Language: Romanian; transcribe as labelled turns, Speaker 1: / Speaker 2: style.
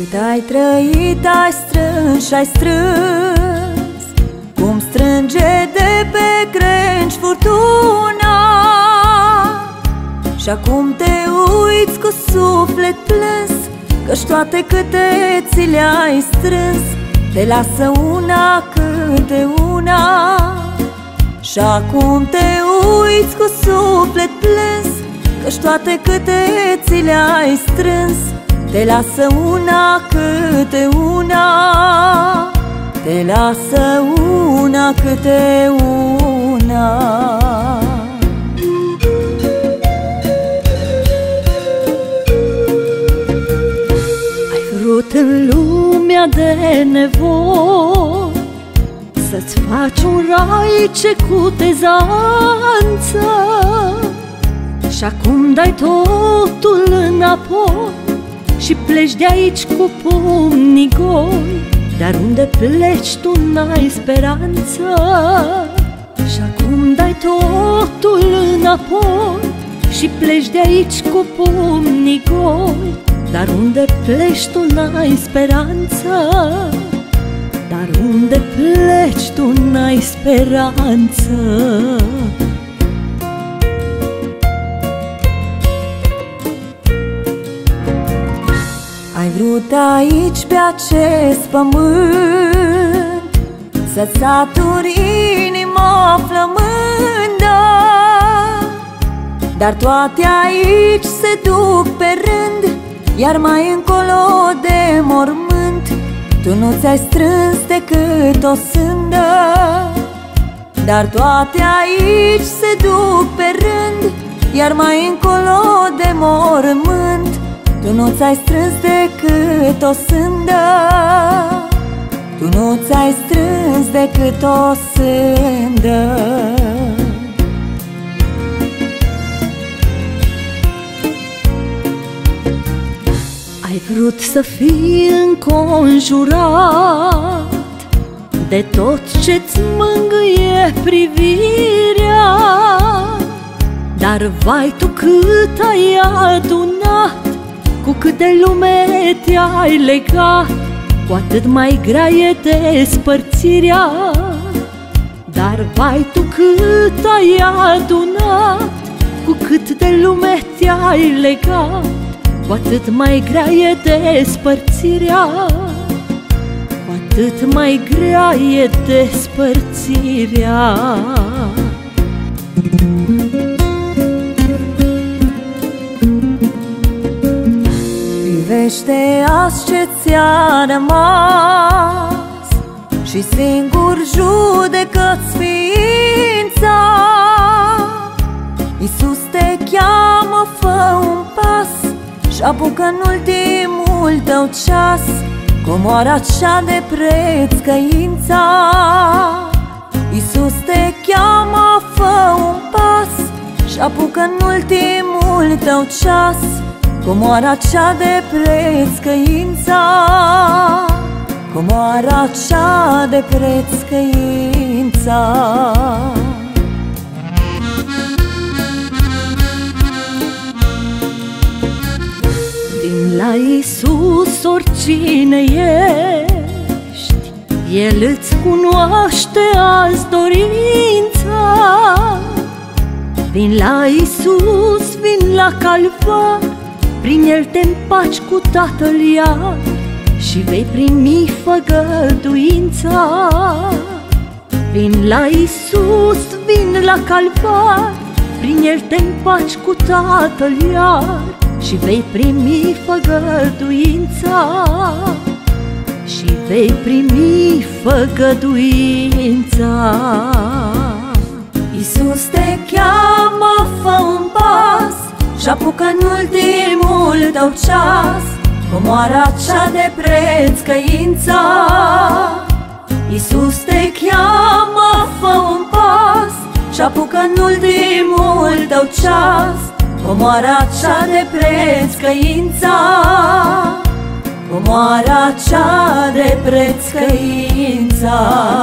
Speaker 1: Cât ai trăit, ai strâns și-ai strâns, cum strânge de pe crengi furtuna. Și acum te uiți cu suflet plâns, căci toate câte ți le-ai strâns te lasă una câte una. Și acum te uiți cu suflet plâns, căci toate câte ți le-ai strâns te lasă una câte una. Te lasă una câte una. Ai vrut în lumea de nevoi să-ți faci un rai ce cu tezanță, și acum dai totul înapoi și pleci de aici cu pumnii goi. Dar unde pleci tu n-ai speranță, și acum dai totul înapoi și pleci de aici cu pumnii goi. Dar unde pleci tu n-ai speranță, dar unde pleci tu n-ai speranță. Ai vrut aici pe acest pământ să-ți saturi inima flămândă, dar toate aici se duc pe rând, iar mai încolo de mormânt tu nu ți-ai strâns decât o sândă. Dar toate aici se duc pe rând, iar mai încolo de mormânt tu nu ți-ai strâns decât o sândă. Tu nu ți-ai strâns decât o sândă. Ai vrut să fii înconjurat de tot ce-ți mângâie privirea, dar vai tu cât ai adunat, cu cât de lume te-ai legat, cu atât mai grea e despărțirea. Dar vai tu cât ai adunat, cu cât de lume te-ai legat, cu atât mai grea e despărțirea, cu atât mai grea e despărțirea. Privește azi ce ți-a rămas și singur judecă-ți ființa. Iisus te cheamă, fă un pas și apucă în ultimul tău ceas comoara cea de preț, căința. Iisus te cheamă, fă un pas și apucă în ultimul tău ceas comoara cea de preț, căința. Comoara cea de preț, căința. Din la Iisus oricine ești, El îți cunoaște azi dorința. Vin la Iisus, vin la Calvar, prin El te împaci cu Tatăl iar și vei primi făgăduința. Vin la Iisus, vin la Calvar, prin El te împaci cu Tatăl iar și vei primi făgăduința. Și vei primi făgăduința. Iisus te cheamă, fă un pas și apucă în ultimul tău ceas comoara cea de preț, căința. Iisus te cheamă, fă un pas și apucă în ultimul tău ceas comoara cea de preț, căința. Comoara cea de preț, căința.